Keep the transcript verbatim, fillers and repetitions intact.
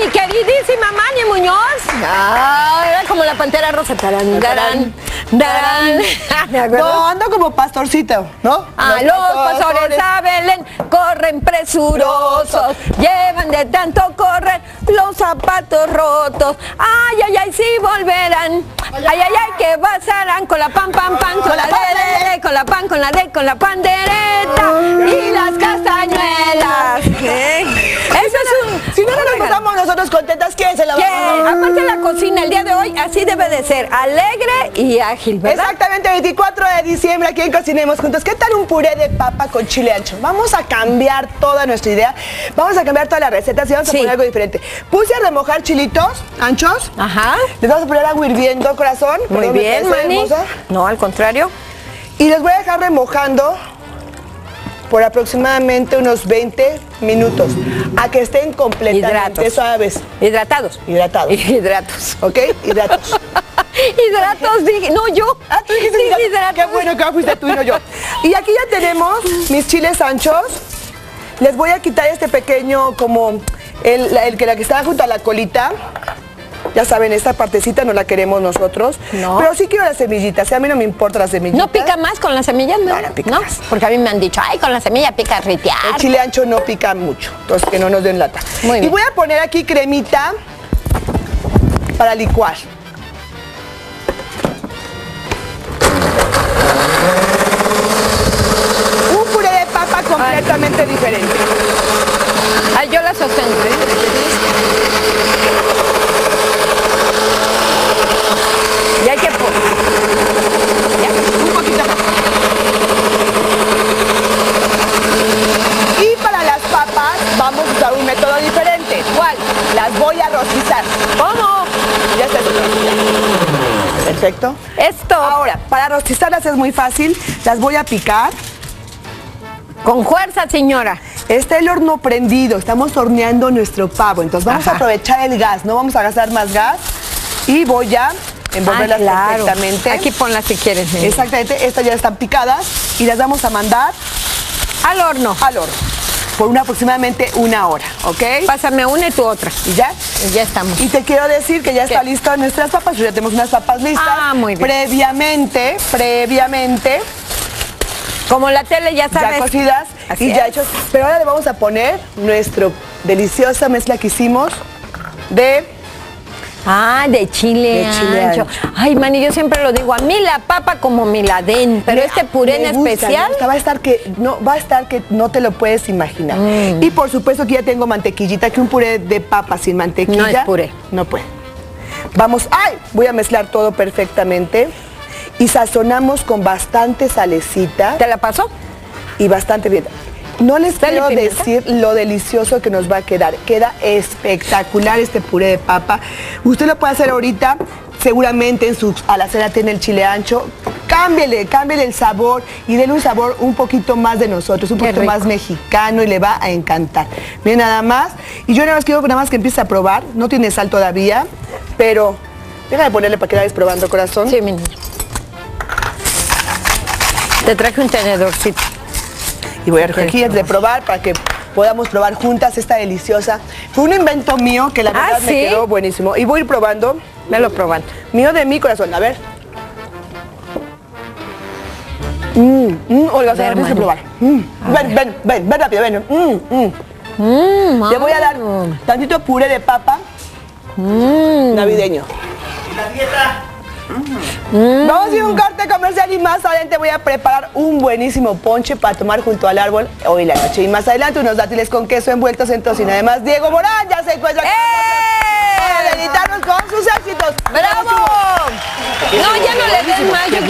mi queridísima Mani Muñoz. Ah, era como la Pantera Rosa. Tarán, tarán, tarán. ¿Me acuerdo? No, ando como pastorcito, ¿no? Ah, los, los pastores a Belén corren presurosos, llevan de tanto correr los zapatos rotos. Ay, ay, ay, sí volverán. Ay, ay, ay, que pasarán con la pan, pan, pan, con la de, de, con la pan, con la de, con la pandereta y las castañuelas. ¿Qué? Eso es un... Si no nos pasamos nosotros contentas, ¿quién se la va a hacer? Aparte la cocina el día de hoy así debe de ser, alegre y ágil, ¿verdad? Exactamente, veinticuatro de diciembre aquí en Cocinemos Juntos. ¿Qué tal un puré de papa con chile ancho? Vamos a cambiar toda nuestra idea, vamos a cambiar todas las recetas y vamos a sí. poner algo diferente. Puse a remojar chilitos anchos. Ajá. Les vamos a poner agua hirviendo, corazón. Muy Perdón, bien, Mani. No, al contrario. Y les voy a dejar remojando por aproximadamente unos veinte minutos, a que estén completamente Hidratos. suaves. Hidratados. Hidratados. Hidratos. ¿Ok? Hidratos. Hidratos, dije. No, yo. Ah, tú dijiste sí, hidratos. Qué bueno que fuiste tú y no yo. Y aquí ya tenemos mis chiles anchos. Les voy a quitar este pequeño, como el, el que la que está junto a la colita. Ya saben, esta partecita no la queremos nosotros. No. Pero sí quiero las semillitas. A mí no me importa las semillitas. ¿No pica más con las semillas? No, no, no pica ¿No? más. Porque a mí me han dicho, ay, con la semilla pica ritear. El chile ancho no pica mucho. Entonces, que no nos den lata. Muy bien. Y voy a poner aquí cremita para licuar. Un puré de papa completamente ay. diferente. Ay, yo la sostengo, ¿eh? Y hay que poner. Un poquito más. Y para las papas vamos a usar un método diferente. ¿Cuál? Las voy a rostizar. ¿Cómo? Ya está. Perfecto. Esto. Ahora, para rostizarlas es muy fácil. Las voy a picar. Con fuerza, señora. Está el horno prendido. Estamos horneando nuestro pavo. Entonces vamos Ajá. a aprovechar el gas. No vamos a gastar más gas. Y voy a envolverlas ah, claro. perfectamente. Aquí ponlas si quieres. Mira. Exactamente, estas ya están picadas y las vamos a mandar al horno. Al horno. Por una aproximadamente una hora, ¿ok? Pásame una y tú otra. ¿Y ya? Y ya estamos. Y te quiero decir que ya ¿Qué? está listo nuestras papas. Ya tenemos unas papas listas. Ah, muy bien. Previamente, previamente. Como la tele, ya sabes. Ya cocidas Así y es. ya hechos. Pero ahora le vamos a poner nuestra deliciosa mezcla que hicimos de... Ah, de chile, de chile ancho. ancho. Ay, Mani, yo siempre lo digo, a mí la papa como me la den, pero me, este puré en gusta, especial. Va a estar que no, va a estar que no te lo puedes imaginar. Mm. Y por supuesto que ya tengo mantequillita, que un puré de papa sin mantequilla. No es puré. No puede. Vamos, ay, voy a mezclar todo perfectamente. Y sazonamos con bastante salecita. ¿Te la pasó? Y bastante bien. No les quiero decir lo delicioso que nos va a quedar. Queda espectacular este puré de papa. Usted lo puede hacer ahorita, seguramente en su alacena tiene el chile ancho. Cámbiele, cámbiele el sabor y denle un sabor un poquito más de nosotros, un poquito más mexicano y le va a encantar. Miren nada más. Y yo nada más quiero nada más que empiece a probar. No tiene sal todavía, pero déjame ponerle para que la vayas probando, corazón. Sí, mi niña. Te traje un tenedorcito. Y voy a recoger aquí antes de probar para que podamos probar juntas esta deliciosa. Fue un invento mío que la verdad ¿Ah, me sí? quedó buenísimo. Y voy a ir probando. Me lo probando. Mío de mi corazón, a ver. Mmm, mmm, Olga, se lo tienes que probar. Mm. Ven, ven, ven, ven rápido, ven. Mm, mm. Mm, Le voy a dar tantito puré de papa mm. navideño. La dieta. Mm. Vamos a ir a un corte comercial y más adelante voy a preparar un buenísimo ponche para tomar junto al árbol hoy la noche. Y más adelante unos dátiles con queso envueltos en tocino. Además, Diego Morán ya se encuentra aquí ¡Eh! para deleitarnos con sus éxitos. ¡Bravo! No, ya no le des más. Yo